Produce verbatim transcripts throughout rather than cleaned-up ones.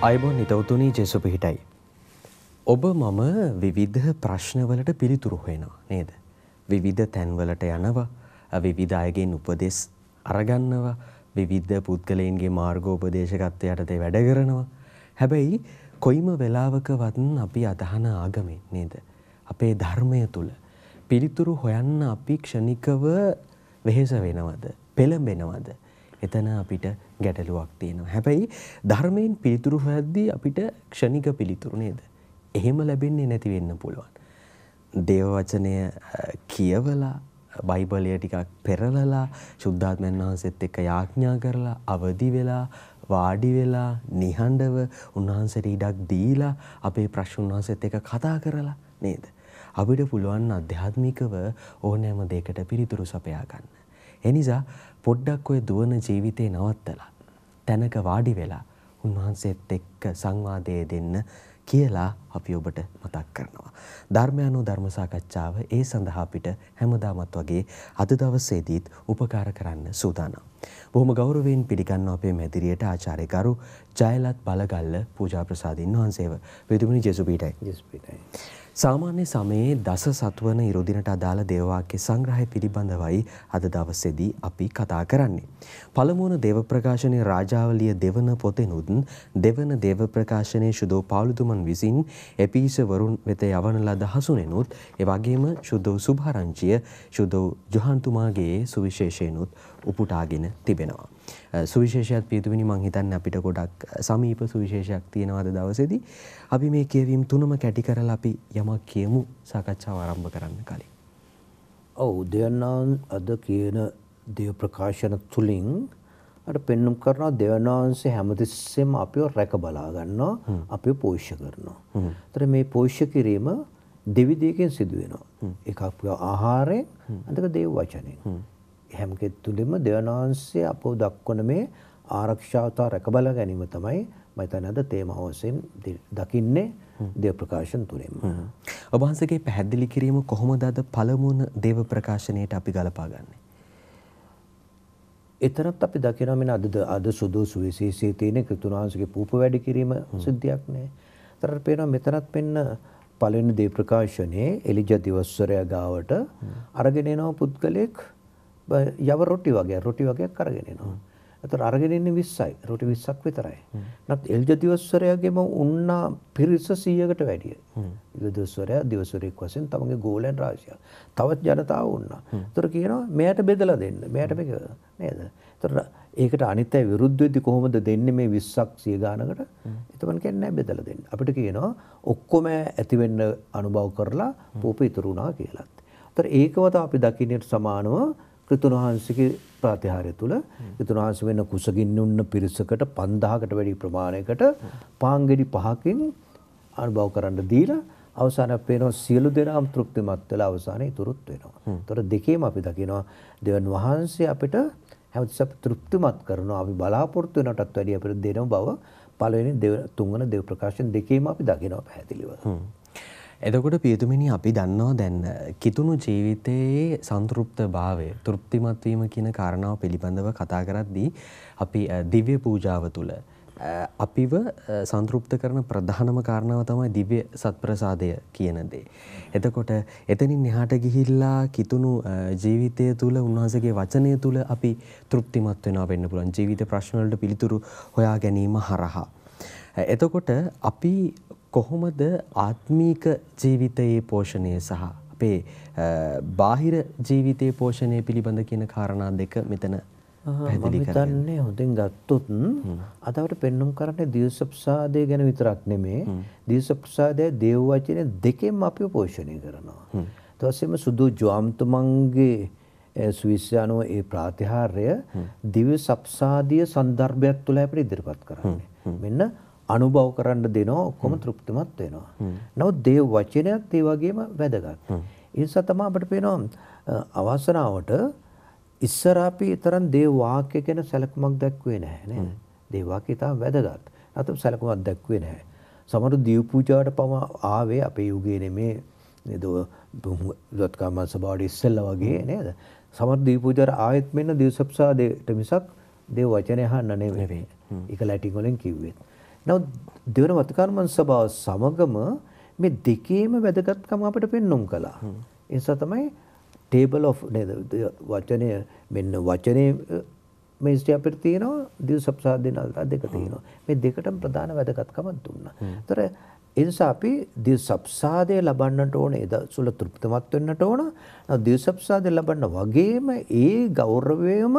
අයබෝන් හිතවතුනි ජේසු පිහිටයි. ඔබ මම විවිධ ප්‍රශ්නවලට පිළිතුරු හොයනවා නේද? විවිධ තැන්වලට යනවා, විවිධ අයගෙන් උපදෙස් අරගන්නවා, විවිධ පුද්ගලයන්ගේ මාර්ගෝපදේශකත්වයට යටතේ වැඩ කරනවා. හැබැයි කොයිම වෙලාවකවත් අපි අදහන ආගමේ නේද? අපේ ධර්මය තුල පිළිතුරු හොයන්න අපි ක්ෂණිකව වෙහෙස වෙනවද? පෙළඹෙනවද? එතන අපිට ගැටලුවක් තියෙනවා. හැබැයි ධර්මයෙන් පිළිතුරු හොයද්දී අපිට ක්ෂණික පිළිතුරු නේද? එහෙම ලැබෙන්නේ නැති වෙන්න පුළුවන්. දේව වචනය කියවලා, බයිබලය ටිකක් පෙරලලා, සුද්ධාත්මයන් වහන්සේත් එක්ක යාඥා කරලා, අවදි වෙලා, වාඩි වෙලා, නිහඬව උන්වහන්සේට ඉඩක් දීලා, අපේ ප්‍රශ්න උන්වහන්සේත් එක්ක කතා කරලා නේද? අපිට පුළුවන් අධ්‍යාත්මිකව ඕනෑම දෙයකට පිළිතුරු සපයා ගන්න. එනිසා පොඩ්ඩක් ඔය දුවන ජීවිතේ නවත්තලා තැනක වාඩි වෙලා උන්වහන්සේත් එක්ක සංවාදය දෙන්න කියලා අපි ඔබට මතක් කරනවා. ධර්මයන්ව ධර්ම සාකච්ඡාව ඒ සඳහා අපිට හැමදාමත් වගේ අද දවසේදීත් උපකාර කරන්න සූදානම්. බොහොම ගෞරවයෙන් පිළිගන්නවා අපේ මැදිරියට ආචාර්ය ගරු ජයලත් බලගල්ල පූජා ප්‍රසාදින් වහන්සේව. පිටුමුනි ජේසු පීඨයි. ජේසු පීඨයි. සාමාන්‍ය සමයේ දස සත්වන ඉරුදිනට අදාළ දේවවාක්‍ය සංග්‍රහය පිළිබඳවයි අද දවසේදී අපි කතා කරන්නේ. පළමුවන දේව ප්‍රකාශනයේ රාජාවලිය දෙවන පොතෙනුත් දෙවන දේව ප්‍රකාශනයේ ශුද්ධ පාවුලතුමන් විසින් එපීස වරුන් වෙත යවන ලද හසුනෙනුත් ඒ වගේම ශුද්ධ සුභාරංචිය ශුද්ධ ජොහන්තුමාගේ සුවිශේෂයෙන්ුත් උපුටාගෙන තිබෙනවා. සුවිශේෂයක් පියතුමිනි මං හිතන්නේ අපිට ගොඩක් සමීප සුවිශේෂයක් තියෙනවා අද දවසේදී. අපි මේ කියවීම් තුනම කැටි කරලා අපි යමක් කියමු සාකච්ඡාව ආරම්භ කරන්න කලින්. ඔව් දෙවනාන් අද කියන දේව ප්‍රකාශන තුලින් අර පෙන්눔 කරනවා දෙවනාන්සේ හැමතිස්සෙම අපිව රැක බලා ගන්නවා, අපිව පෝෂ්‍ය කරනවා. ඒතර මේ පෝෂ්‍ය කිරීම දෙවි දෙයකින් සිදු වෙනවා. එකක් ආහාරයෙන්, අනික දේව වචනයෙන්. හැම කෙතුළෙම දෙවනාංශයේ අපෝ දක්වන මේ ආරක්ෂාවතා රැක බලා ගැනීම තමයි මම හිතන්නේ අද තේමාව වශයෙන් දකින්නේ දේව ප්‍රකාශන තුලින්ම. ඔබ වහන්සේගේ පැහැදිලි කිරීම කොහොමද අද පළමුවන දේව ප්‍රකාශනයට අපි ගලපා ගන්නේ? එතරම් අපි දකිනවා මෙන්න අද අද සුදු සුවිශේෂී තියෙන ක්‍රිස්තුනාංශගේ පූප වැඩි කිරීම සිද්ධියක් නේ. ඒතර පේනවා මෙතනත් මෙන්න පළවෙනි දේව ප්‍රකාශනයේ එලිජා දිවස්වරයා ගාවට අරගෙන එනවා පුද්ගලෙක් යව රොටි වගේ රොටි වගේක් අරගෙන එනවා. ඒතර අරගෙන ඉන්නේ විස්සයි. රොටි විස්සක් විතරයි. නැත් එල්ජා දිවස්වරයාගේම උන්නා පිරිස සීයකට වැඩිය. එල්ජා දිවස්වරයා දිවස්වරයෙක් වශයෙන් තමගේ ගෝලයන් රාශියක්. තවත් ජනතාව වුණා. ඒතර කියනවා මෙයාට බෙදලා දෙන්න. මෙයාට මේක නේද? ඒතර ඒකට අනිත් අය විරුද්ධ වෙද්දි කොහොමද දෙන්නේ මේ විස්සක් සිය ගානකට? එතකොට කියන්නේ නැහැ බෙදලා දෙන්න. අපිට කියනවා ඔක්කොම ඇති වෙන්න අනුභව කරලා පූප ඉතුරු වුණා කියලා. ඒතර ඒකවත අපි දකින්නට සමානව ක්‍රිස්තුන් වහන්සේගේ ප්‍රාතිහාර්ය තුල ක්‍රිස්තුන් වහන්සේ වෙන කුසගින්න උන්න පිරිසකට පන්දහකට වැඩි ප්‍රමාණයකට පාංගෙඩි පහකින් අනුභව කරන්න දීලා අවසානයේ පේනවා සියලු දෙනාම තෘප්තිමත් වෙලා අවසානයේ ඉතුරුත් වෙනවා. ඒතර දෙකේම අපි දකිනවා දෙවන් වහන්සේ අපිට හැමතිස්සම තෘප්තිමත් කරනවා. අපි බලාපොරොත්තු වෙනටත් වැඩිය අපිට දෙන බව පළවෙනි තුන්වන දේව ප්‍රකාශන දෙකේම අපි දකිනවා පැහැදිලිව. එතකොට පියතුමිනි අපි දන්නවා දැන් කිතුණු ජීවිතයේ සන්තුෂ්ත භාවය, තෘප්තිමත් වීම කියන කාරණාව පිළිබඳව කතා කරද්දී අපි දිව්‍ය පූජාව තුළ අපිව සන්තුෂ්ත කරන ප්‍රධානම කාරණාව තමයි දිව්‍ය සත්ප්‍රසාදය කියන දේ. එතකොට එතනින් එහාට ගිහිල්ලා කිතුණු ජීවිතය තුළ උන්වහන්සේගේ වචනය තුළ අපි තෘප්තිමත් වෙනවා වෙන්න පුළුවන්. ජීවිත ප්‍රශ්න වලට පිළිතුරු හොයා ගැනීම හරහා. එතකොට අපි කොහොමද ආත්මීක ජීවිතයේ පෝෂණය සහ අපේ බාහිර ජීවිතයේ පෝෂණය පිළිබඳ කියන කාරණා දෙක මෙතන පැහැදිලි කරගන්න. මම හිතන්නේ හොඳින් ගත්තොත් අද අපිට පෙන්눔 කරන්නේ දීර්ඝ ගැන විතරක් නෙමෙයි. දීර්ඝ දේව වචනේ දෙකෙන්ම අපිව පෝෂණය කරනවා. ඊට පස්සේම සුදු ජෝම්තුමන්ගේ සුවිශානෝ ඒ ප්‍රාතිහාර්ය දිව්‍ය සප්සාදිය සංදර්භයක් තුළ අපිට ඉදිරිපත් කරන්නේ. මෙන්න අනුභව කරන්න දෙනවා ඔක්කොම තෘප්තිමත් වෙනවා. නමුත් දේව වචනයත් ඒ වගේම වැදගත්. ඒ නිසා තමයි අපිට පේනවා අවසනාවට ඉස්සර අපි තරම් දේව වාක්‍ය ගැන සැලකුමක් දැක්ුවේ නැහැ නේද? දේව වාක්‍ය තමයි වැදගත්. නැත්නම් සැලකුමක් දැක්ුවේ නැහැ. සමහර දීව පූජාවට පම ආවේ අපේ යුගයේ නෙමේ නේද? දොත්කම සභාවට ඉස්සෙල්ලා වගේ නේද? සමහර දීව පූජාවට ආයෙත් මෙන්න දීසප්සාදයට මිසක් දේව වචනය අහන්න නෙවෙයි. ඒක ලැටින් වලින් කිව්වේ. නමුත් දෙවන වතිකානුමන් සභාව සමගම මේ දෙකේම වැදගත්කම අපිට පෙන්වුම් කළා. ඒ නිසා තමයි table of නේද වචනය මෙන්න වචනේ මේස්ටි අපිට තියෙනවා දිව්සප්සාද දෙන දෙක තියෙනවා. මේ දෙකටම ප්‍රධාන වැදගත්කමක් දුන්නා. ඒතර ඒ නිසා අපි දිව්සප්සාදය ලබන්නට ඕනේ ඒ සුල තෘප්තිමත් වෙන්නට ඕන. දිව්සප්සාදය ලබන්න වගේම ඒ ගෞරවයම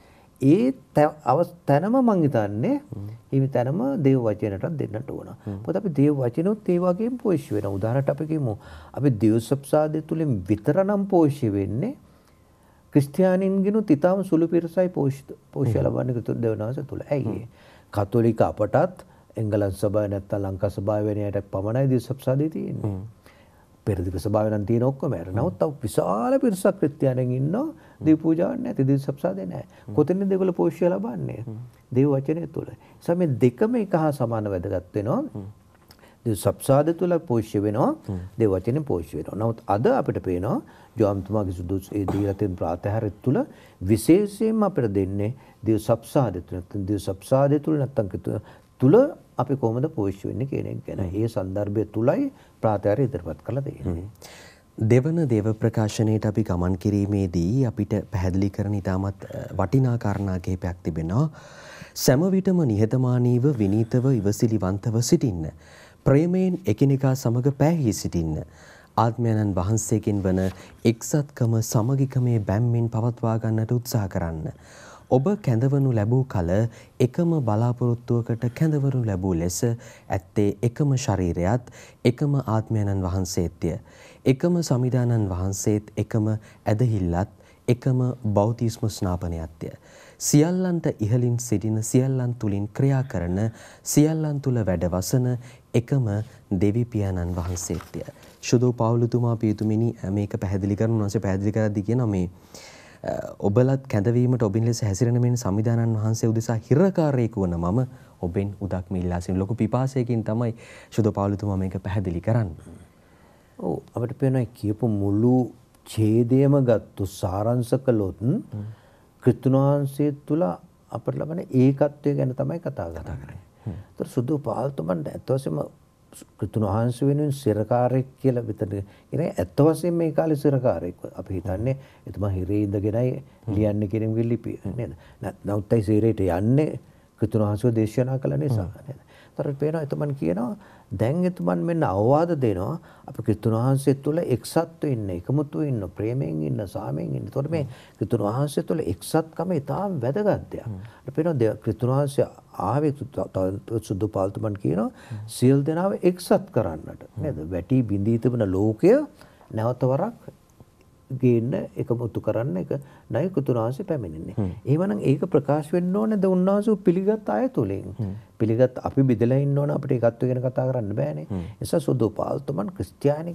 ඒ තැනම මං හිතන්නේ හිමි තැනම දේව වචනයටත් දෙන්නට ඕන. මොකද අපි දේව වචනොත් ඒ වගේම පෝෂ්‍ය වෙනවා. උදාහරණයක් අපි කියමු අපි දිව්සප්සාදය තුලින් විතරනම් පෝෂ්‍ය වෙන්නේ ක්‍රිස්තියානින්ගෙනුත් ඊටම සුළු පිරිසයි පෝෂ්‍ය ලබන්නේ ක්‍රිස්තු දෙවනාස තුල. ඇයි කතෝලික අපටත් එංගලන්ත සභාව නැත්නම් ලංකා සභාව වෙන යට පමණයි දිව්සප්සාදය තියෙන්නේ. පෙරදිග සභාව නම් තියෙන ඔක්කොම ඇර. නමුත් තව විශාල පිරිසක් ක්‍රිස්තියානින් ඉන්නවා දිව් පූජාවක් නැති දිව්සප්සාදේ නැහැ. කොතනින්ද ඒගොල්ලෝ පෝෂ්‍ය ලබන්නේ? දේව වචනය තුල. ඒ මේ දෙකම එක හා සමාන වැදගත් වෙනවා. දිව්සප්සාද තුල පෝෂ්‍ය වෙනවා, දේව වචනේ පෝෂ්‍ය වෙනවා. නමුත් අද අපිට පේනවා ජෝම්තුමාගේ සුදුසු ඒ දීලා තියෙන ප්‍රාතහාරය තුල විශේෂයෙන්ම අපිට දෙන්නේ දිව්සප්සාද තුල. නැත්නම් දිව්සප්සාද තුල නැත්නම් තුල අපි කොහොමද පෝෂ්‍ය වෙන්නේ කියන එක ගැන. ඒ સંદર્ભය තුලයි ප්‍රාතහාරය ඉදිරිපත් කරලා තියෙන්නේ. දෙවන දේව ප්‍රකාශනයට අපි ගමන් කිරීමේදී අපිට පැහැදිලි කරන ඉතාමත් වටිනා කාරණා කිහිපයක් තිබෙනවා. සෑම විටම නිහතමානීව විනීතව ඉවසිලිවන්තව සිටින්න. ප්‍රේමයෙන් එකිනෙකා සමග පැහැහි සිටින්න. ආත්මයන්න් වහන්සේකින් වන එක්සත්කම සමගිකමේ බැම්මෙන් පවත්වා ගන්නට උත්සාහ කරන්න. ඔබ කැඳවනු ලැබූ කල එකම බලාපොරොත්තුවකට කැඳවනු ලැබූ ලෙස ඇත්තේ එකම ශරීරයත් එකම ආත්මයන්න් වහන්සේත්ය. එකම සමිදානන් වහන්සේත් එකම ඇදහිල්ලත් එකම බෞතිස්ම ස්නාපනයත්ය. සියල්ලන්ට ඉහලින් සිටින සියල්ලන් තුලින් ක්‍රියා කරන සියල්ලන් තුල වැඩවසන එකම දෙවි පියාණන් වහන්සේත්ය. ශුදෝ පවුලතුමා පියතුමිනි මේක පැහැදිලි කරන උන්වහන්සේ පැහැදිලි කරද්දී කියනවා මේ ඔබලත් කැඳවීමට ඔබින් ලෙස හැසිරෙන මෙන් සම්විධානන් වහන්සේ උදෙසා හිරකාරයෙකු වන මම ඔබෙන් උදක්ම ඉල්ලා සිටින ලොකු පිපාසයකින් තමයි ශුදෝ පවුලතුමා මේක පැහැදිලි කරන්නේ. ඔව් අපිට පේනවා කියපු මුළු ඡේදයම ගත්තු සාරාංශ කළොත් ක්‍රිස්තුන් වහන්සේ තුල අපට ලබන ඒකත්වය ගැන තමයි කතා කරන්නේ. ඒතර සුදු පාල්තුමන් ඇත්ත වශයෙන්ම ක්‍රිස්තුන් වහන්සේ වෙනුවෙන් සිරකාරයෙක් කියලා විතර ඉතින් ඇත්ත වශයෙන්ම මේ කාලේ සිරකාරයෙක් අපි හිතන්නේ එතුමා හිරේ ඉඳගෙනයි ලියන්නේ කියන එක ලිපිය නේද? නැත්නම් උත්තයි සිරේට යන්නේ ක්‍රිස්තුන් වහන්සේ දේශනා කළ නිසා නේද? ඒතර පේනවා එතුමන් කියනවා දැන් එතුමන් මෙන්න අවවාද දෙනවා අපි ක්‍රිස්තුන් වහන්සේ තුල එක්සත්ව ඉන්න, එකමුතුව ඉන්න, ප්‍රේමයෙන් ඉන්න, සාමයෙන් ඉන්න. ඒතකොට මේ ක්‍රිස්තුන් වහන්සේ තුල එක්සත්කම ඉතාම වැදගත් දෙයක්. අපිට පේනවා ක්‍රිස්තුන් වහන්සේ ආවේ සුදු පාල්තුමන් කියනවා සියලු දෙනාව එක්සත් කරන්නට නේද? වැටි බිඳී තිබෙන ලෝකය නැවත වරක් ගේන්න එකමුතු කරන්න එක නයි ක්‍රිස්තුන් වහන්සේ පැමිණෙන්නේ. එහෙමනම් ඒක ප්‍රකාශ වෙන්න ඕනේද උන්වහන්සේ පිළිගත් අය තුලින්. පිළිගත් අපි බෙදලා ඉන්න ඕන අපිට ඒකත්ව ගැන කතා කරන්න බෑනේ. ඒ නිසා සුදු පාල්තුමන් ක්‍රිස්තියානික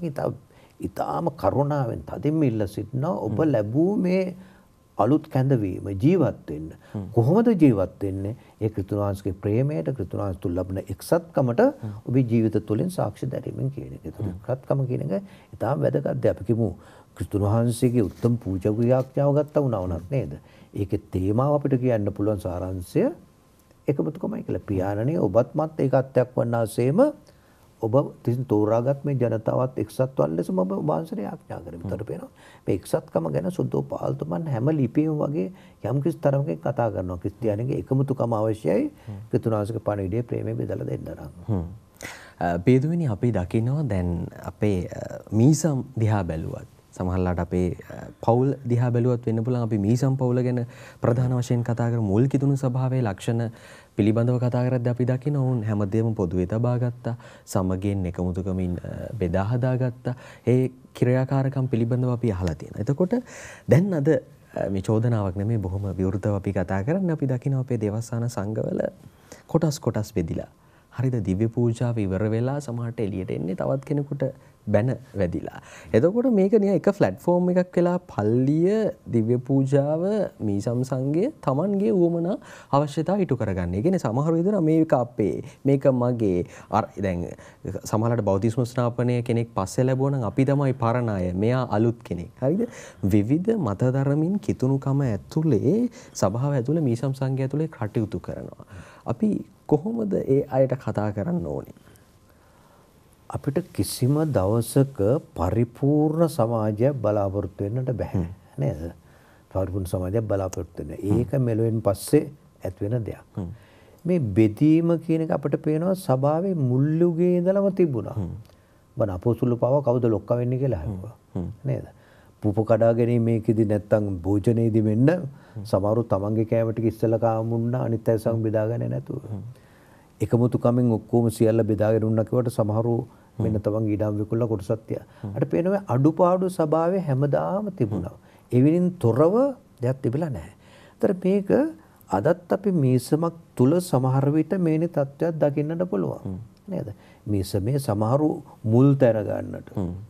ඉතාම කරුණාවෙන් තදින්ම ඉල්ලා සිටිනවා ඔබ ලැබූ මේ අලුත් කැඳවීම ජීවත් වෙන්න. කොහොමද ජීවත් වෙන්නේ? ඒ ක්‍රිස්තුන් වහන්සේගේ ප්‍රේමයට ක්‍රිස්තුන් වහන්සේ තුල ලබන එක්සත්කමට ඔබේ ජීවිත තුළින් සාක්ෂි දැරීමෙන් කියන එක. ඒක එක්සත්කම කියන එක ඉතාම වැදගත් දෙයක්. අපි කියමු ක්‍රිස්තුන් වහන්සේගේ උත්තම පූජක යාඥාව ගත්තා වුණා වුණත් නේද? ඒකේ තේමාව අපිට කියන්න පුළුවන් සාරාංශය එකමුතුකමයි කියලා. පියාණනේ ඔබත් මත් ඒකත්වයක් වන්නාseම ඔබ තින් තෝරාගත් මේ ජනතාවත් එක්සත් වන ලෙස ඔබ වහන්සේට යාඥා කරමු. ඒතර පේනවා මේ එක්සත්කම ගැන සුදු පාල්තුමන් හැම ලිපියම වගේ යම් කිසි තරමකින් කතා කරනවා. ක්‍රිස්තියානිගේ එකමුතුකම අවශ්‍යයි. ක්‍රිස්තුන් වහන්සේගේ පණිවිඩයේ ප්‍රේමය බෙදලා දෙන්න නම්. පේදුවෙනි අපි දකිනවා දැන් අපේ මීසම් දිහා බැලුවත් සමහරලාට අපේ පවුල් දිහා බැලුවත් වෙන්න පුළුවන් අපි මීසම් පවුල ගැන ප්‍රධාන වශයෙන් කතා කරමු. මුල් කිතුණු ස්වභාවයේ ලක්ෂණ පිළිබඳව කතා කරද්දී අපි දකිනවා වුන් හැමදේම පොදුවේ තබා ගත්තා. සමගියෙන් එකමුතුකමින් බෙදා හදා ගත්තා. ඒ ක්‍රියාකාරකම් පිළිබඳව අපි අහලා තියෙනවා. එතකොට දැන් අද මේ චෝදනාවක් නෙමෙයි බොහොම විවෘතව අපි කතා කරන්නේ. අපි දකිනවා අපේ දේවස්ථාන සංඝවල කොටස් කොටස් බෙදිලා. හරිද දිව්‍ය පූජාව ඉවර වෙලා සමහරට එළියට එන්නේ තවත් කෙනෙකුට බැන වැදිලා. එතකොට මේක නිකන් එක ප්ලැට්ෆෝම් එකක් වෙලා පල්ලිය දිව්‍ය පූජාව මීසම් සංඝය Tamanගේ උවමනා අවශ්‍යතාව ඉටු කරගන්න. ඒ කියන්නේ සමහර විදිහට මේක අපේ මේක මගේ අර දැන් සමහරවිට බෞද්ධ ස්නාපනය කෙනෙක් පස්සේ ලැබුවා නම් අපි තමයි පරණ අය. මෙයා අලුත් කෙනෙක්. හරිද? විවිධ මත ධර්මින් කිතුණුකම ඇතුලේ සභාව ඇතුලේ මීසම් සංඝය ඇතුලේ කටයුතු කරනවා. අපි කොහොමද ඒ අයට කතා කරන්න ඕනේ? අපිට කිසිම දවසක පරිපූර්ණ සමාජයක් බලාපොරොත්තු වෙන්නට බෑ නේද? පරිපූර්ණ සමාජයක් බලාපොරොත්තු වෙන්න. ඒක මෙලොවෙන් පස්සේ ඇති වෙන දෙයක්. මේ බෙදීම කියන එක අපිට පේනවා සභාවේ මුල් යුගයේ ඉඳලම තිබුණා. බන අපොසුළු පව කවුද ලොක්ක වෙන්නේ කියලා අහුවා. නේද? පුපු කඩා ගැනීමේකෙදි නැත්තම් භෝජනයේදී වෙන්න සමහරු තමන්ගේ කෑම ටික ඉස්සෙල්ලා කාමුන්නා අනිත් අය සම බෙදාගන්නේ නැතුව. එකමුතු කමින් ඔක්කොම සියල්ල බෙදාගෙන උන්නා කියවට සමහරු මෙන්න තමන්ගේ ඉඩම් විකුණලා කොටසක් තියා. අර පේනවා අඩුපාඩු සභාවේ හැමදාම තිබුණා. එවිනින් තොරව දෙයක් තිබිලා නැහැ. ඒතර මේක අදත් අපි මීසමක් තුල සමහර විට මේනි තත්ත්වයක් දකින්නට පුළුවන්. නේද? මීසමේ සමහරු මුල් තැන ගන්නට.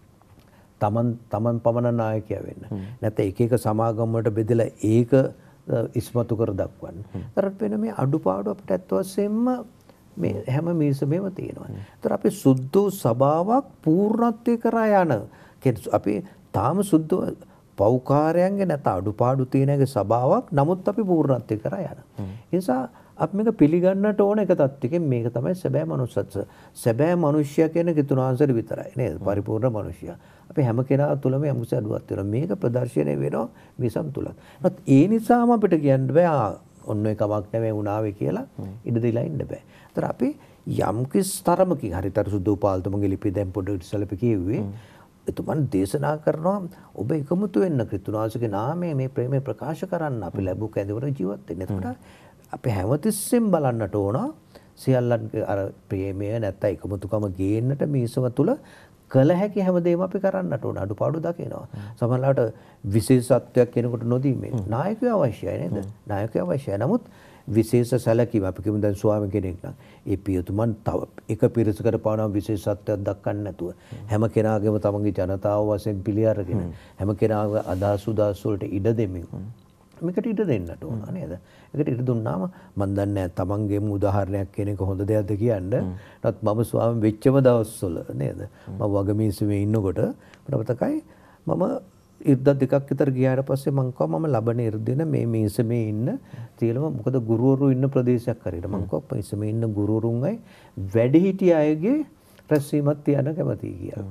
තමන් තමන් පමණ නායකයා වෙන්න. නැත්නම් එක එක සමාගම් වලට බෙදලා ඒක ඉස්මතු කර දක්වන්න. ඒතර වෙන මේ අඩුපාඩු අපිට ඇත්ත වශයෙන්ම මේ හැම මීසමේම තියෙනවා. ඒතර අපි සුද්ධ සභාවක් පූර්ණත්වයේ කරා යන අපි තාම සුද්ධ පෞකාරයන්ගේ නැත්නම් අඩුපාඩු තියෙනගේ සභාවක් නමුත් අපි පූර්ණත්වයේ කරා යන. ඒ නිසා අපි මේක පිළිගන්නට ඕන එක තත්ත්වයකින් මේක තමයි සැබෑ මනුස්සත්ව. සැබෑ මිනිස්සයා කියන කිතුනාංශර විතරයි නේද? පරිපූර්ණ මිනිස්සයා. අපි හැම කෙනා තුළම යම්කිසි අඩුවක් තියෙනවා. මේක ප්‍රදර්ශනය වෙනවා මිසම් තුල. නමුත් ඒ නිසාම අපිට කියන්න බෑ ඔන්න ඒ කමක් නෙවෙයි වුණාවේ කියලා ඉඩ දෙලා ඉන්න බෑ. ඒතර අපි යම්කිසි තරමකින් හරිතර සුද්ධෝපාල්තුමගේ ලිපි දැන් පොඩ්ඩක් ඉස්සලපි කිව්වේ එතුමන් දේශනා කරනවා ඔබ එකමුතු වෙන්න ක්‍රිස්තුනාංශගේ නාමයේ මේ ප්‍රේමය ප්‍රකාශ කරන්න අපි ලැබු කැඳවර ජීවත් වෙන්න. එතකොට අපි හැමතිස්සෙම බලන්නට ඕන සියල්ලන්ගේ අර ප්‍රේමය නැත්නම් එකමුතුකම ගේන්නට මේසම තුල කළ හැකි හැමදේම අපි කරන්නට ඕන. අඩුපාඩු දකිනවා. සමහරවිට විශේෂත්වයක් කෙනෙකුට නොදීමේ නායකයෝ අවශ්‍යයි නේද? නායකයෝ අවශ්‍යයි. නමුත් විශේෂ සැලකීම අපි කියමු දැන් ස්වාමි කෙනෙක් නම් ඒ පියතුමන් තව එක පිරිසකට පානවා විශේෂත්වයක් දක්වන්න නැතුව හැම කෙනාගේම තමන්ගේ ජනතාව වශයෙන් පිළි අරගෙන හැම කෙනාගේ අදහස් උදාස් වලට ඉඩ දෙමින් මේකට ඉඩ දෙන්නට ඕන නේද? ඒකට ඉඩ දුන්නාම මම දන්නේ නැහැ තමන්ගේම උදාහරණයක් කියන එක හොඳ දෙයක්ද කියන්න. නමුත් මම ස්වාමි වෙච්චම දවස්වල නේද? මම වගමීසුවේ ඉන්නකොට මට මතකයි මම ඉර්ධ දෙකක් විතර ගියාට පස්සේ මං කිව්වා මම ලබන ඉර්ධින මේ මීසමේ ඉන්න තියලම මොකද ගුරුවරු ඉන්න ප්‍රදේශයක් හරියට මං කිව්වා මීසමේ ඉන්න ගුරුවරුන්යි වැඩිහිටි අයගේ රැස්වීමක් තියන්න කැමතියි කියලා.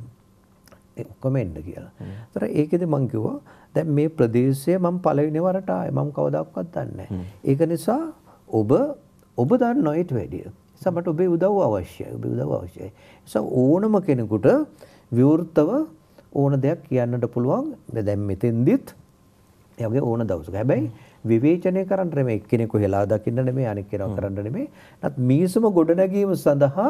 ඒ ඔක්කොම එන්න කියලා. ඒතර ඒකෙදි මං කිව්වා දැන් මේ ප්‍රදේශය මම පළවෙනි වරට ආයේ මම කවදාවත් දන්නේ නැහැ. ඒක නිසා ඔබ ඔබ දන්නවා ඊට වැඩිය. නිසා මට ඔබේ උදව්ව අවශ්‍යයි. ඔබේ උදව්ව අවශ්‍යයි. නිසා ඕනම කෙනෙකුට විවෘතව ඕන දෙයක් කියන්නට පුළුවන්. දැන් මෙතෙන්දිත් ඒ වගේ ඕන දවසක. හැබැයි විවේචනය කරන්න නෙමෙයි එක්කෙනෙකු හෙලා දකින්න නෙමෙයි අනෙක් කෙනා කරන්න නෙමෙයි. නත් මීසම ගොඩනැගීම සඳහා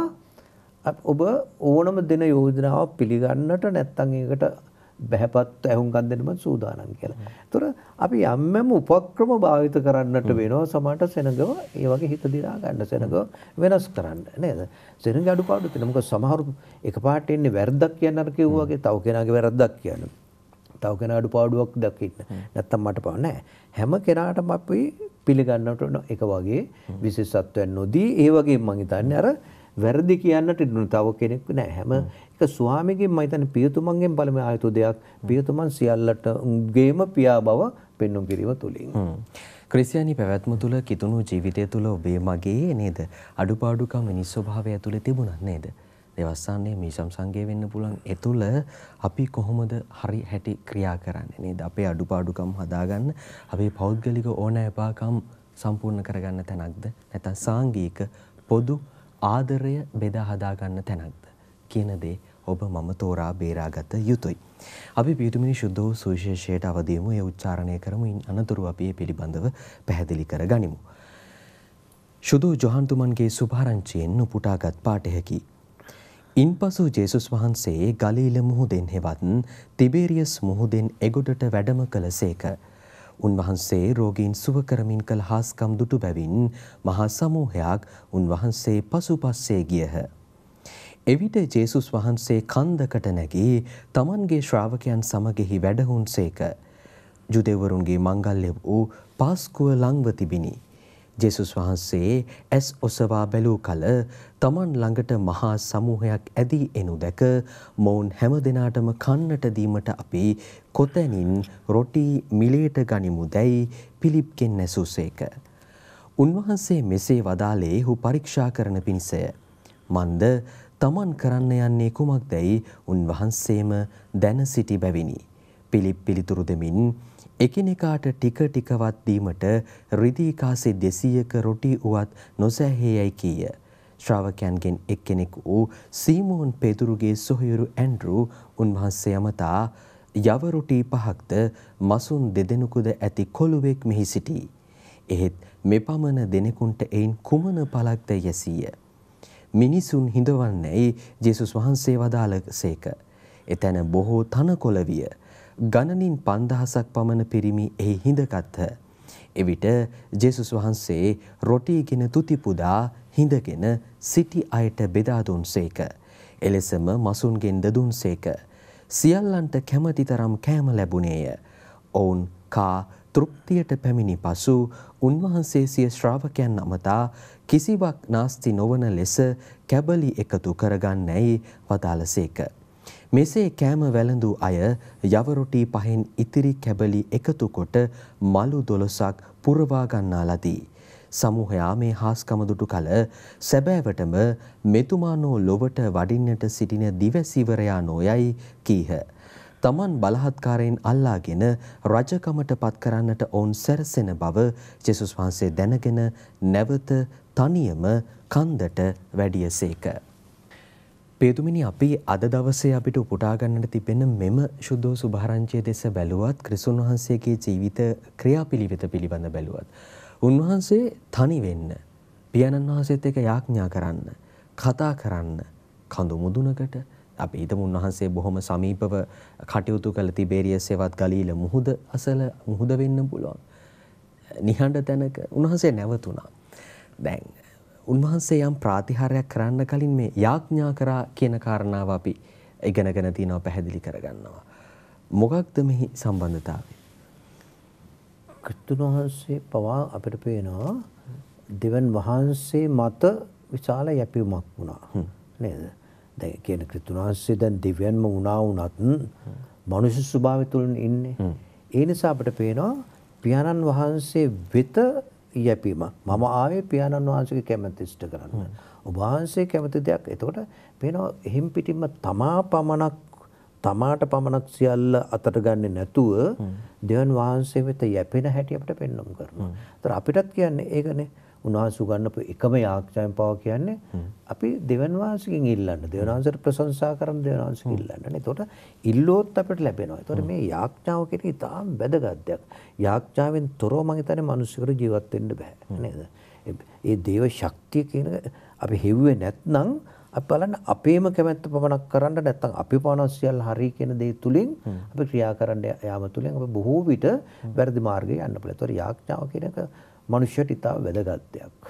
ඔබ ඕනම දින යෝජනාවක් පිළිගන්නට නැත්නම් ඒකට බහැපත් ඇහුම්කන් දෙන්නම සූදානම් කියලා. ඒතර අපි යම්මම උපක්‍රම භාවිත කරන්නට වෙනවා සමහරට සෙනගව ඒ වගේ හිත දිනා ගන්න සෙනගව වෙනස් කරන්න නේද? සෙනග අඩුපාඩු තියෙනවා. මොකද සමහරු එකපාරට එන්නේ වැරද්දක් කියන්න අර කිව්වා වගේ තව කෙනාගේ වැරද්දක් කියනවා. තව කෙනා අඩුපාඩුවක් දකින්න. නැත්තම් මට පාව නැහැ. හැම කෙනාටම අපි පිළිගන්නට එක වගේ විශේෂත්වයක් නොදී ඒ වගේ මම හිතන්නේ අර වැරදි කියන්නට ඉන්න තව කෙනෙක් නෑ. හැම එක ස්වාමිගෙන් මම හිතන්නේ පියතුමන්ගෙන් බලමු ආයතු දෙයක් පියතුමන් සියල්ලට ගේම පියා බව පෙන්වුම් කිරීම තුලින්. ක්‍රිස්තියානි පැවැත්ම තුල කිතුණු ජීවිතය තුල ඔබේ මගේ නේද අඩුපාඩුකම් මිනිස් ස්වභාවය ඇතුලේ තිබුණා නේද? දේවස්ථානයේ මීසම් සංගය වෙන්න පුළුවන්. ඒ තුල අපි කොහොමද හරි හැටි ක්‍රියා කරන්නේ නේද? අපේ අඩුපාඩුකම් හදාගන්න අපේ පෞද්ගලික ඕනෑපාකම් සම්පූර්ණ කරගන්න තැනක්ද? නැත්නම් සාංගික පොදු ආදරය බෙදා හදාගන්න තැනක්ද කියන දේ ඔබ මම තෝරා බේරාගත යුතුයි. අපි පියතුමිනි ශුද්ධ වූ සුවිශේෂයට අවදීමු. ඒ උච්චාරණය කරමු. අනතුරු අපි මේ පිළිබඳව පැහැදිලි කර ගනිමු. ශුද්ධ ජොහන්තුමන්ගේ සුභාරංචියෙන් උපුටාගත් පාඨයකි. ඉන්පසු ජේසුස් වහන්සේ ගලීල මුහුදෙන් හෙවත් තිබේරියස් මුහුදෙන් එගොඩට වැඩම කළසේක. උන්වහන්සේ රෝගීන් සුව කරමින් කළ හාස්කම් දුටු බැවින් මහා සමූහයක් උන්වහන්සේ පසුපස්සේ ගියහ. එවිට ජේසුස් වහන්සේ කන්දකට නැගී තමන්ගේ ශ්‍රාවකයන් සමගෙහි වැඩහුන්සේක. ජුදෙවරුන්ගේ මංගල්‍ය වූ පාස්කුව ලංව තිබිනි. ජේසුස් වහන්සේ ඇස් ඔසවා බැලූ කල තමන් ළඟට මහා සමූහයක් ඇදී එනු දැක මොවුන් හැම දෙනාටම කන්නට දීමට අපි කොතැනින් රොටි මිලේට ගනිමු දැයි පිලිප්ගෙන් ඇසූසේක. උන්වහන්සේ මෙසේ වදාළේ හු පරීක්ෂා කරන පිණිසය. මන්ද තමන් කරන්න යන්නේ කුමක්දැයි උන්වහන්සේම දැන සිටි බැවිනි. පිළිප් පිළිතුරු දෙමින් එකිනෙකාට ටික ටිකවත් දීමට රිදී කාසේ දෙසීයක රොටි උවත් නොසෑහේයයි කීය. ශ්‍රාවකයන්ගෙන් එක්කෙනෙක් වූ සීමෝන් පෙතුරුගේ සොහොයුරු ඇන්ඩ්‍රු උන්වහන්සේ අමතා යව රොටි පහක්ද මසුන් දෙදෙනෙකුද ඇති කොළුවෙක් මෙහි සිටී. එහෙත් මෙපමණ දෙනෙකුන්ට එයින් කුමන පලක්ද යැසීය. මිනිසුන් හිඳවන්නේයි ජේසුස් වහන්සේ වදාළසේක. එතැන බොහෝ තනකොළ විය. ගණනින් පන්දහසක් පමණ පිරිමි එහි හිඳගත්හ. එවිට ජේසුස් වහන්සේ රොටිගෙන තුති පුදා හිඳගෙන සිටි අයට බෙදා දුන්සේක. එලෙසම මසුන්ගෙන් දුන්සේක. සියල්ලන්ට කැමති තරම් කෑම ලැබුණේය. ඔවුන් කා තෘප්තියට පැමිණි පසු උන්වහන්සේ සිය ශ්‍රාවකයන් අමතා කිසිවක් නාස්ති නොවන ලෙස කැබලි එකතු කරගන්නැයි වදාළසේක. මෙසේ කෑම වැළඳූ අය යවරොටි පහෙන් ඉතිරි කැබලි එකතු කොට මලු දොළොසක් පුරවා ගන්නා ලදී. සමූහයා මේ හාස්කම දුටු කල සැබෑවටම මෙතුමානෝ ලොවට වඩින්නට සිටින දිවැසිවරයා නොයයි කීහ. තමන් බලහත්කාරයෙන් අල්ලාගෙන රජකමට පත් කරන්නට ඔවුන් සැරසෙන බව ජේසුස් වහන්සේ දැනගෙන නැවත තනියම කන්දට වැඩියසේක. පේතුමිනි, අපි අද දවසේ අපිට උපුටා ගන්නට තිබෙන මෙම ශුද්ධෝ සුභාරංචිය දෙස බැලුවත්, ක්‍රිස්තුන් වහන්සේගේ ජීවිත ක්‍රියාපිළිවෙත පිළිබඳ බැලුවත්, උන්වහන්සේ තනි වෙන්න, පියාණන් වහන්සේත් එක්ක යාඥා කරන්න, කතා කරන්න, කඳු මුදුනකට අපි හිතමු උන්වහන්සේ බොහොම සමීපව කටයුතු කළ තිබේරියස් සෙවත් ගලීල මුහුද අසල මුහුද වෙන්න පුළුවන්. නිහඬ තැනක උන්වහන්සේ නැවතුණා. දැන් උන්වහන්සේ යම් ප්‍රාතිහාර්යයක් කරන්න කලින් මේ යාඥා කරා කියන කාරණාව අපි ඉගෙනගෙන තියෙනවා, පැහැදිලි කරගන්නවා. මොකක්ද මෙහි සම්බන්ධතාවය? ක්‍රිස්තුන් වහන්සේ පවා අපිට පේනවා දෙවන් වහන්සේ මත විශාල යැපීමක් වුණා නේද? දැන් කියන ක්‍රිස්තුන් වහන්සේ දැන් දෙවියන්ම වුණා වුණත් මනුෂ්‍ය ස්වභාවය තුළ ඉන්නේ. ඒ නිසා අපිට පේනවා පියාණන් වහන්සේ වෙත යැපීම. මම ආවේ පියාණන් වහන්සේගේ කැමැත්ත ඉෂ්ට කරන්න. ඔබ වහන්සේ කැමති දෙයක්. එතකොට පේනවා එහිම් පිටින්ම තමා පමණක් තමාට පමණක් සියල්ල අතට ගන්නේ නැතුව දෙවන් වහන්සේ වෙත යැපෙන හැටි අපිට පෙන්වමු කරනවා. ඒතර අපිටත් කියන්නේ ඒකනේ. උන්වහන්සේ උගන්වපු එකම යාඥාවෙන් පවා කියන්නේ අපි දෙවන් වහන්සේගෙන් ඉල්ලන්න. දෙවන් වහන්සේට ප්‍රශංසා කරන දෙවන් වහන්සේගෙන් ඉල්ලන්න. එතකොට ඉල්ලුවොත් අපිට ලැබෙනවා. එතකොට මේ යාඥාව කියන්නේ ඉතාම වැදගත් දෙයක්. යාඥාවෙන් තොරව මම හිතන්නේ මිනිස්සුන්ට ජීවත් වෙන්න බෑ නේද? ඒ දේව ශක්තිය කියන අපි හෙව්වේ නැත්නම් අපි බලන්න අපේම කැමැත්ත පමණක් කරන්න නැත්නම් අපි පවන සියල්ල හරි කියන දේ තුලින් අපි ක්‍රියා කරන්න යාම තුලින් අපි බොහෝ විට වැරදි මාර්ගයේ යන්න පුළුවන්. ඒතකොට යාඥාව කියන එක මනුෂ්‍යයට ඉතා වැදගත් දෙයක්.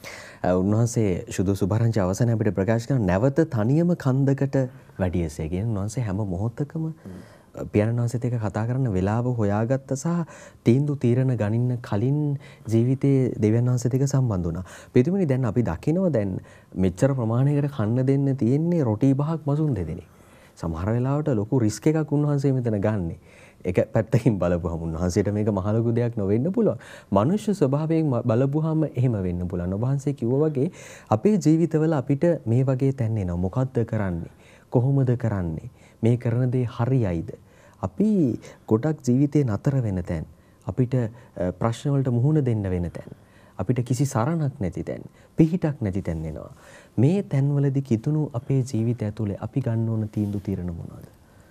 උන්වහන්සේ ශුද්ධ සුභාරංචි අවසානයේ අපිට ප්‍රකාශ කරන නැවත තනියම කන්දකට වැඩියසේ කියන උන්වහන්සේ හැම මොහොතකම පියාණන් වහන්සේත් එක්ක කතා කරන වෙලාව හොයාගත්ත සහ තීන්දුව තීරණ ගනින්න කලින් ජීවිතයේ දෙවියන් වහන්සේත් එක්ක සම්බන්ධ වුණා. පිටුමිනි දැන් අපි දකිනවා දැන් මෙච්චර ප්‍රමාණයකට කන්න දෙන්න තියෙන්නේ රොටි පහක් මසුන් දෙදෙනෙක්. සමහර වෙලාවට ලොකු රිස්ක් එකක් උන්වහන්සේ මෙතන ගන්නෙ. ඒක පැත්තකින් බලපුවම උන්වහන්සේට මේක මහ ලොකු දෙයක් නොවෙන්න පුළුවන්. මනුෂ්‍ය ස්වභාවයෙන් බලපුවාම එහෙම වෙන්න පුළුවන්. ඔබ වහන්සේ කිව්වා වගේ අපේ ජීවිතවල අපිට මේ වගේ තැන් එනවා. මොකද්ද කරන්නේ? කොහොමද කරන්නේ? මේ කරන දේ හරියයිද? අපි ගොඩක් ජීවිතේ නතර වෙන තැන්, අපිට ප්‍රශ්න වලට මුහුණ දෙන්න වෙන තැන්, අපිට කිසි සරණක් නැති තැන්, පිහිටක් නැති තැන් එනවා. මේ තැන්වලදී කිතුණු අපේ ජීවිතය ඇතුලේ අපි ගන්න ඕන තීන්දුව తీරන මොනවද?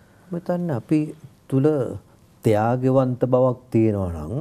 මෙතන අපි තුල ත්‍යාගවන්ත බවක් තියෙනවා නම්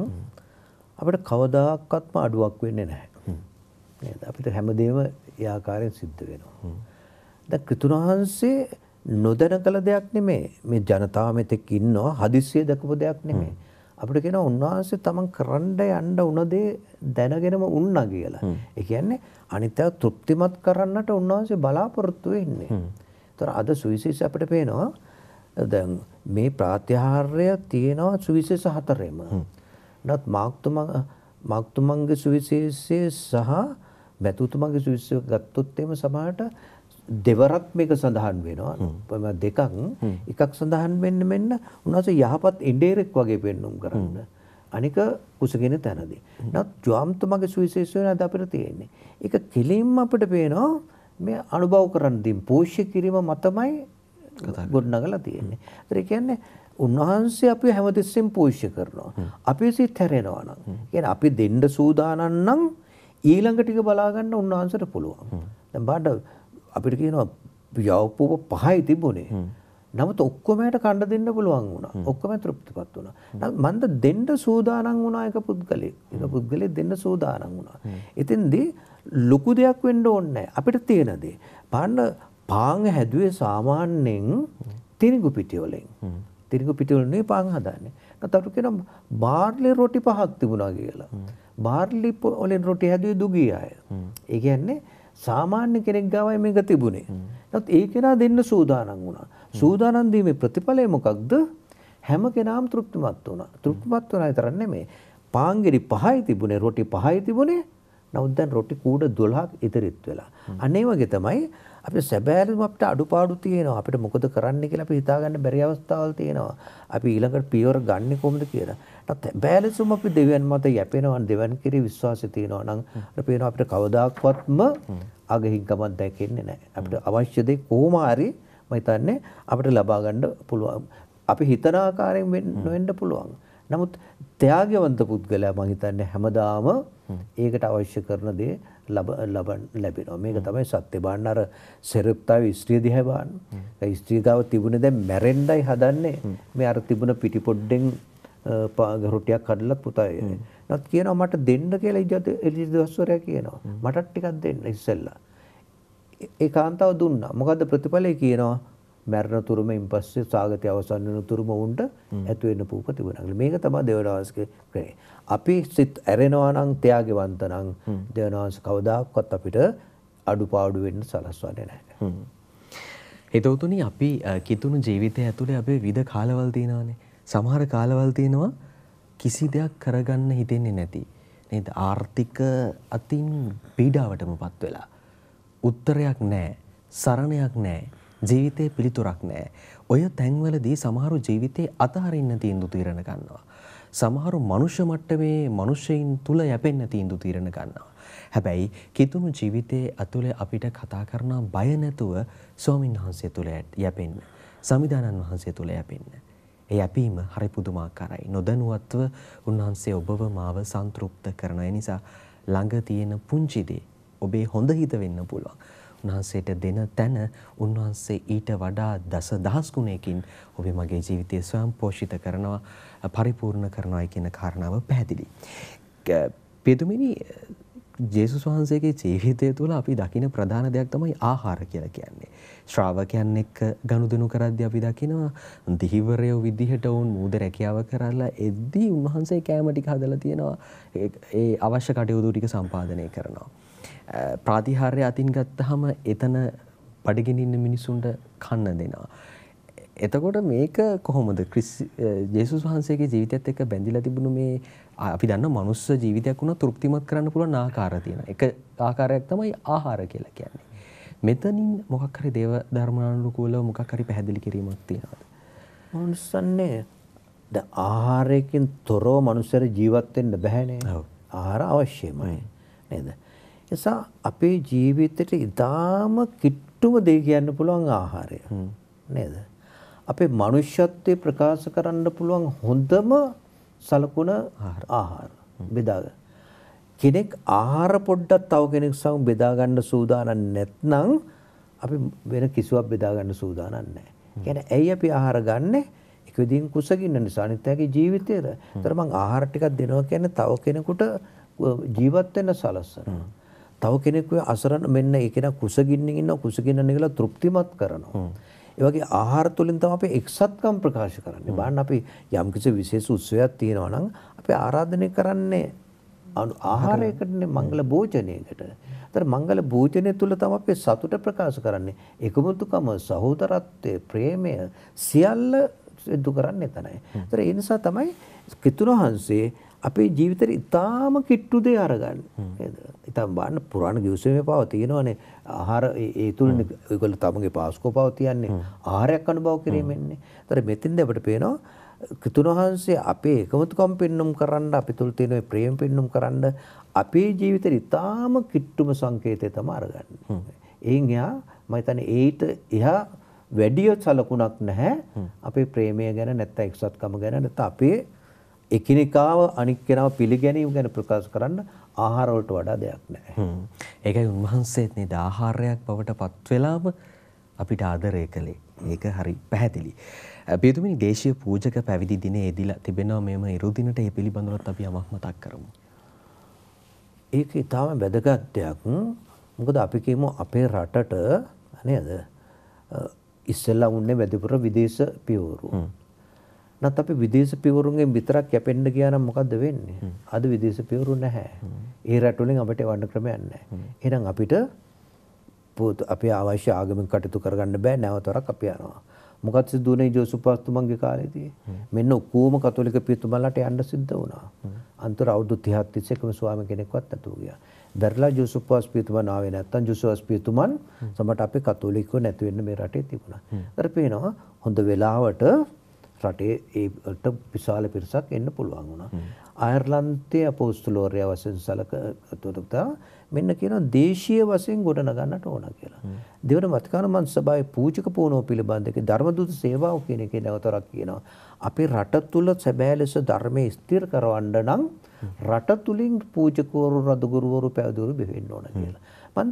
අපිට කවදාකවත්ම අඩුවක් වෙන්නේ නැහැ. නේද? අපිට හැමදේම ඒ ආකාරයෙන් සිද්ධ වෙනවා. දැන් ක්‍රිස්තුන් වහන්සේ නොදැන කළ දෙයක් නෙමෙයි. මේ ජනතාව මෙතෙක් ඉන්නවා හදිස්සිය දක්වපු දෙයක් නෙමෙයි. අපිට කියනවා උන්වහන්සේ තමන් කරන්න යන්න උන දේ දැනගෙනම උන්නා කියලා. ඒ කියන්නේ අනිත්‍යව තෘප්තිමත් කරන්නට උන්වහන්සේ බලාපොරොත්තු වෙන්නේ. ඒතර අද සුවිශේෂ අපිට පේනවා දැන් මේ ප්‍රාතිහාර්ය තියෙනවා සුවිශේෂ හතරෙම. නත් මාක්තුමා මාක්තුමන්ගේ සුවිශේෂයේ සහ බැතුතුමන්ගේ සුවිශේෂය ගත්තොත් එimhe සමහරට දෙවරක් මේක සඳහන් වෙනවා. දෙකක් එකක් සඳහන් වෙන්න මෙන්න උන්වහන්සේ යහපත් ඉන්ඩිරෙක්ට් වගේ පෙන්눔 කරන්න. අනික කුසගින තැනදී. නමුත් ද්වාම්තමගේ සුවිශේෂය අද අපිට තියෙන්නේ. ඒක කෙලින්ම අපිට පේනවා මේ අනුභව කරන්න දීම් පෝෂ්‍ය කිරීම මතමයි ගොඩනගලා තියෙන්නේ. ඒතර කියන්නේ උන්වහන්සේ අපි හැමතිස්සෙම පෝෂ්‍ය කරනවා. අපි සිත් හැරෙනවා නම්. කියන්නේ අපි දෙන්න සූදානම් නම් ඊළඟ ටික බලා ගන්න උන්වහන්සේට පුළුවන්. දැන් බලන්න අපිට කියනවා යවපුව පහයි තිබුණේ. නමුත් ඔක්කොමයට කණ්ඩ දෙන්න පුළුවන් වුණා. ඔක්කොම තෘප්තිපත් වුණා. මන්ද දෙන්න සූදානම් වුණා එක පුද්ගලෙක්. ඒක පුද්ගලෙක් දෙන්න සූදානම් වුණා. එතෙන්දී ලොකු දෙයක් වෙන්න ඕනේ නැහැ. අපිට තියෙන දේ. බලන්න පාන් හැදුවේ සාමාන්‍යයෙන් තිරිඟු පිටි වලින්. තිරිඟු පිටි වලින් නේ පාන් හදන්නේ. නැත්නම් කියනවා බාර්ලි රොටි පහක් තිබුණා කියලා. බාර්ලි වලින් රොටි හැදුවේ දුගී අය. ඒ කියන්නේ සාමාන්‍ය කෙනෙක් ගාවයි මේක තිබුණේ. නමුත් ඒ කෙනා දෙන්න සූදානම් වුණා. සූදානම් දීමේ ප්‍රතිඵලය මොකක්ද? හැම කෙනාම තෘප්තිමත් වුණා. තෘප්තිමත් වුණා විතර නෙමෙයි. පාන්ගිරි පහයි තිබුණේ, රොටි පහයි තිබුණේ. නමුත් දැන් රොටි කූඩ දොළහක් ඉදිරිත් වෙලා. අනේ වගේ තමයි අපේ සැබෑම අපිට අඩුපාඩු තියෙනවා. අපිට මොකද කරන්න කියලා අපි හිතාගන්න බැරි අවස්ථාවල් තියෙනවා. අපි ඊළඟට පියවර ගන්නෙ කොහොමද කියලා. නැත්නම් බැලන්සුම අපි දෙවියන් මත යැපෙනවා, දෙවියන් කෙරෙහි විශ්වාසය තියෙනවා නම් අපිට පේනවා අපිට කවදාක්වත්ම අගහිග්ගමක් දැකෙන්නේ නැහැ. අපිට අවශ්‍ය දේ කොහොම හරි මම හිතන්නේ අපිට ලබා ගන්න පුළුවන්. අපි හිතන ආකාරයෙන් වෙන්න පුළුවන්. නමුත් ත්‍යාගවන්ත පුද්ගලයා මම හිතන්නේ හැමදාම ඒකට අවශ්‍ය කරන දේ ලබ ලබ ලැබෙනවා. මේක තමයි සත්‍ය. බාන්න අර සෙරප්තාවේ ස්ත්‍රිය දිහා බලන්න. ඒ ස්ත්‍රිය ගාව තිබුණේ දැන් මැරෙන්නයි හදන්නේ. මේ අර තිබුණ පිටි පොඩ්ඩෙන් රොටියක් කඩලා පුතා. නත් කියනවා මට දෙන්න කියලා ඉජත් එලිසබෙස්වරයා කියනවා. මටත් ටිකක් දෙන්න ඉස්සෙල්ලා. ඒ කාන්තාව දුන්නා. මොකද්ද ප්‍රතිඵලය කියනවා? මරණ තුරුමින් පස්සේ සාගතය අවසන් වෙන තුරුම උන්ට ඇතු වෙන්න පූක තිබුණා. මේක තමයි දේවදාසගේ ක්‍රේ. අපි සිත් ඇරෙනවා නම් ත්‍යාගවන්ත නම් දේවදාස කවදාකවත් අපිට අඩුපාඩු වෙන්න සලස්වන්නේ නැහැ. හිතවතුනි අපි කිතුණු ජීවිතය ඇතුලේ අපේ විවිධ කාලවල තියෙනවානේ. සමහර කාලවල තියෙනවා කිසි දෙයක් කරගන්න හිතෙන්නේ නැති. නේද? ආර්ථික අතින් පීඩාවටමපත් වෙලා. උත්තරයක් නැහැ. සරණයක් නැහැ. ජීවිතේ පිළිතුරක් නැහැ. ඔය තැන්වලදී සමහරු ජීවිතේ අතහරින්න තීන්දුව తీරන ගන්නවා. සමහරු මනුෂ්‍ය මට්ටමේ මිනිසෙයින් තුල යැපෙන්න තීන්දුව తీරන ගන්නවා. හැබැයි කිතුණු ජීවිතයේ අතුලේ අපිට කතා කරන බය නැතුව ස්වාමීන් වහන්සේ තුල යැපෙන්න. සමිදානන් වහන්සේ තුල යැපෙන්න. ඒ යැපීම හරි පුදුමාකාරයි. නොදැනුවත්ව උන්වහන්සේ ඔබව මාව සන්තුෂ්ත කරන නිසා ළඟ තියෙන පුංචි දේ ඔබේ හොඳ හිත වෙන්න පුළුවන්. උන්වහන්සේට දෙන තැන උන්වහන්සේ ඊට වඩා දස දහස් ගුණයකින් ඔබේ මගේ ජීවිතය ස්වයං පෝෂිත කරනවා, පරිපූර්ණ කරනවායි කියන කාරණාව පැහැදිලි. පෙදුමිනි ජේසුස් වහන්සේගේ ජීවිතය තුළ අපි දකින ප්‍රධාන දෙයක් තමයි ආහාර කියලා කියන්නේ. ශ්‍රාවකයන් එක්ක ගනුදෙනු කරද්දී අපි දකිනවා දිහිවරය විදිහට වුන් මූද රැකියාව කරලා එද්දී උන්වහන්සේ කැම ටික හදලා තියෙනවා. ඒ අවශ්‍ය කටයුතු ටික සම්පාදනය කරනවා. ප්‍රාතිහාර්ය අතින් ගත්තාම එතන බඩගිනින්න ඉන්න මිනිසුන්ට කන්න දෙනවා. එතකොට මේක කොහොමද ජේසුස් වහන්සේගේ ජීවිතයත් එක්ක බැඳිලා තිබුණු මේ අපි දන්න මනුස්ස ජීවිතයක් වුණා තෘප්තිමත් කරන්න පුළුවන් ආකාර තියෙන. එක ආකාරයක් තමයි ආහාර කියලා කියන්නේ. මෙතනින් මොකක් හරි දේව ධර්මානුකූලව මොකක් හරි පැහැදිලි කිරීමක් තියෙනවද? මනුස්සන්නේ ද ආහාරයෙන් තොරව මනුස්සයර ජීවත් වෙන්න බෑනේ. ආහාර අවශ්‍යමයි. නේද? එසා අපේ ජීවිතේට ඉතාම කිට්ටුම දේ කියන්න පුළුවන් ආහාරය. නේද? අපේ මනුෂ්‍යත්වයේ ප්‍රකාශ කරන්න පුළුවන් හොඳම සලකුණ ආහාර. බෙදා ගන්න. කෙනෙක් ආහාර පොඩ්ඩක් තව කෙනෙක් සමග බෙදා ගන්න සූදානම් නැත්නම් අපි වෙන කිසිවක් බෙදා ගන්න සූදානම් නැහැ. කියන්නේ ඇයි අපි ආහාර ගන්නෙ? එක විදිහින් කුසගින්න නිසා අනිත්‍යගේ ජීවිතේට. ඒතර මං ආහාර ටිකක් දෙනවා කියන්නේ තව කෙනෙකුට ජීවත් වෙන්න සලස්සනවා. තව කෙනෙකු අසරණ මෙන්න ඒ කෙනා කුසගින්නින් ඉන්නවා කුසගින්න නෙගලා තෘප්තිමත් කරනවා. ඒ වගේ ආහාර තුලින් තමයි අපි එක්සත්කම් ප්‍රකාශ කරන්නේ. බලන්න අපි යම් කිසි විශේෂ උත්සවයක් තියෙනවා නම් අපි ආරාධනය කරන්නේ ආහාරයකටනේ මංගල භෝජනයකට. ඒතර මංගල භෝජනය තුල තමයි අපි සතුට ප්‍රකාශ කරන්නේ. එකමුතුකම, සහෝදරත්වය, ප්‍රේමය සියල්ල සිදු කරන්නේ එතනයි. ඒතර ඒ නිසා තමයි කිතුණහන්සේ අපේ ජීවිතේ ඉතාම කිට්ටු දේ අරගන්න. නේද? ඉතින් බලන්න පුරාණ ගිවිසුමේ පාව තියෙනවානේ. ආහාර ඒ තුලින් ඒගොල්ලෝ තමගේ පාස්කෝ පාව තියන්නේ ආහාරයක් අනුභව කිරීමෙන්නේ. ඒතර මෙතෙන්ද අපිට පේනවා කිතුන වහන්සේ අපේ එකමුතුකම් පෙන්눔 කරන්න අපි තුල තියෙන මේ ප්‍රේම පෙන්눔 කරන්න අපේ ජීවිතේ ඉතාම කිට්ටුම සංකේතය තමයි අරගන්නේ. එයින් එහා මම හිතන්නේ ඒට එහා වැඩි සලකුණක් නැහැ අපේ ප්‍රේමය ගැන නැත්නම් එක්සත්කම ගැන නැත්නම් අපේ එකිනෙකාව අනික් කෙනාව පිළිගැනීම ගැන ප්‍රකාශ කරන්න ආහාර වලට වඩා දෙයක් නැහැ. ඒකයි උන්වහන්සේත් නේද ආහාරයක් බවට පත් වෙලාම අපිට ආදරය කළේ. ඒක හරි පැහැදිලි. පියතුමිනි දේශීය පූජක පැවිදි දිනේ එදිලා තිබෙනවා මේම ඉරු දිනට ඒ පිළිබඳවත් අපි යමක් මතක් කරමු. ඒක ඊටාම වැදගත් දෙයක්. මොකද අපි කියමු අපේ රටට නේද ඉස්සෙල්ලා උන්නේ වැඩිපුර විදේශ පියවරු. නැත්නම් අපි විදේශ පියවරුන්ගෙන් විතරක් කැපෙන්න ගියා නම් මොකද්ද වෙන්නේ? අද විදේශ පියවරු නැහැ. ඒ රටවලින් අපිට වන්න ක්‍රමයක් නැහැ. එහෙනම් අපිට අපේ අවශ්‍ය ආගමික කටයුතු කරගන්න බෑ නැවතරක් අපි යනවා. මොකද සිද්ධ වුනේ ජෝසුපාස්තුමන්ගේ කාලේදී? මෙන්න ඔක්කොම කතෝලික පියතුමන්ලාට යන්න සිද්ධ වුණා. අන්තර අවුරුදු තිහක් තිස්සකම ස්වාමි කෙනෙක්වත් නැතුව ගියා. දර්ලා ජෝසුපාස් පියතුමන් ආවේ නැත්තම් ජෝසුපාස් පියතුමන් සමහරට අපේ කතෝලිකව නැති වෙන්න මේ රටේ තිබුණා. ඒතර පේනවා හොඳ වෙලාවට රටේ ඒට විශාල පිරිසක් එන්න පුළුවන් වුණා. අයර්ලන්තයේ අපොස්තලෝරයා වශයෙන් සලකතුරුතා මෙන්න කියනවා දේශීය වශයෙන් ගොඩනගන්නට ඕන කියලා. දෙවන වතිකාන මන් සභාවේ පූජක පුණුව පිළිබඳ එක ධර්මදූත සේවාව කියන එකේ නැවතරක් කියනවා. අපේ රට තුල සැබෑ ලෙස ධර්මයේ ස්ථිර කරවන්න නම් රට තුලින් පූජකවරු රදගුරුවරු පැවිදිවරු බෙහෙන්න ඕන කියලා. මන්ද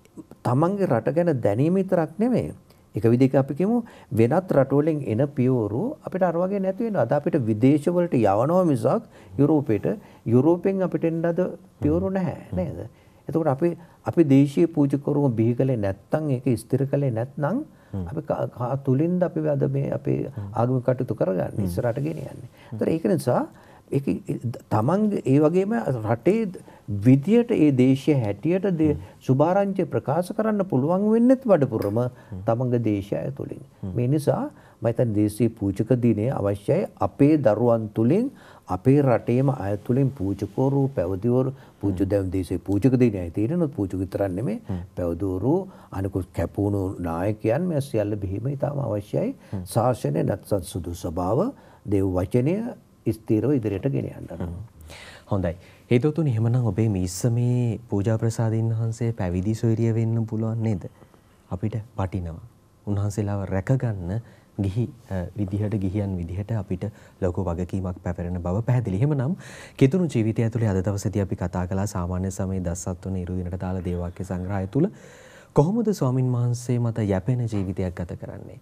තමන්ගේ රට ගැන දැනීම විතරක් නෙමෙයි එක විදිහක අපි කියමු වෙනත් රටවලින් එන පියවරු අපිට අර වගේ නැති වෙනවා. අද අපිට විදේශ වලට යවනවා මිසක් යුරෝපෙට යුරෝපෙන් අපිට එන්න අද පියවරු නැහැ නේද? එතකොට අපි අපි දේශීය පූජකවරුන් බිහි කළේ නැත්නම් ඒක ස්ථිර කළේ නැත්නම් අපි තුලින්ද අපි අද මේ අපේ ආගමික කටයුතු කරගන්නේ ඉස්සරහට ගෙනියන්නේ. ඒතර ඒක නිසා ඒක තමන්ගේ ඒ වගේම රටේ විදියට ඒ දේශීය හැටියට සුභාරංචි ප්‍රකාශ කරන්න පුළුවන් වෙන්නේත් වඩපුරම තමන්ගේ දේශය තුලින්. මේ නිසා මම හිතන්නේ දේශීය පූජක දිනය අවශ්‍යයි අපේ දරුවන් තුලින් අපේ රටේම අය තුලින් පූජකවරු පැවිදිවරු පූජ්‍ය දැන් දේශීය පූජක දිනයයි තියෙනවා. පූජක විතරක් නෙමෙයි පැවිදිවරු අනිකුත් කැපුණු නායකයන් මේ සියල්ල බිහිම ඉතාම අවශ්‍යයි. ශාසනය නැත්නම් සුදු ස්වභාව දේව වචනය ස්ථිරව ඉදිරියට ගෙන යන්න. හොඳයි. හේතුතුනි එහෙමනම් ඔබේ මිස්සමේ පූජා ප්‍රසාදීන් වහන්සේ පැවිදි සොයරිය වෙන්න පුළුවන් නේද? අපිට වටිනවා. උන්වහන්සේලාව රැකගන්න ගිහි විදිහට ගිහියන් විදිහට අපිට ලොකු වගකීමක් පැවරෙන බව පැහැදිලි. එහෙමනම් කිතුණු ජීවිතය ඇතුලේ අද දවසේදී අපි කතා කළා සාමාන්‍ය සමයේ දසසත් වන ඉරු දිනට දාලා දේවාක්‍ය සංග්‍රහය තුල කොහොමද ස්වාමින් වහන්සේ මත යැපෙන ජීවිතයක් ගත කරන්නේ?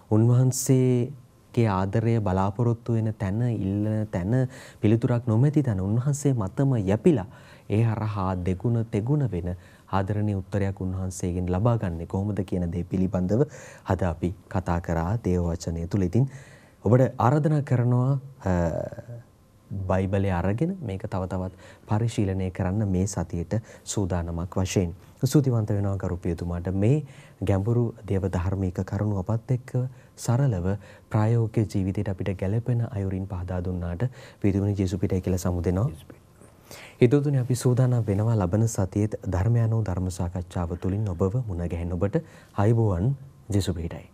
උන්වහන්සේගේ ආදරය බලාපොරොත්තු වෙන තැන ඉල්ලන තැන පිළිතුරක් නොමැති තැන උන්වහන්සේ මතම යැපිලා ඒ හරහා දෙගුණ තෙගුණ වෙන ආදරණීය උත්තරයක් උන්වහන්සේගෙන් ලබා ගන්නේ කොහොමද කියන දේ පිළිබඳව අද අපි කතා කරා දේව වචනය තුල. ඉතින් ඔබට ආරාධනා කරනවා බයිබලය අරගෙන මේක තව තවත් පරිශීලනය කරන්න මේ සතියේට සූදානමක් වශයෙන්. සූතිවන්ත වෙනවා කරුපියතුමාට මේ ගැඹුරු දේව ධර්මික කරුණු අපත් එක්ක සරලව ප්‍රායෝගික ජීවිතයට අපිට ගැළපෙන අයුරින් පහදා දුන්නාට පියතුමනි ජේසු පිටයි කියලා සමුදෙනවා. හිතෝතුනේ අපි සූදානම් වෙනවා ලබන සතියේ ධර්මයන්ෝ ධර්ම සාකච්ඡාව තුළින් ඔබව මුණ ගැහෙන ඔබට ආයුබෝවන් ජේසු පිටයි.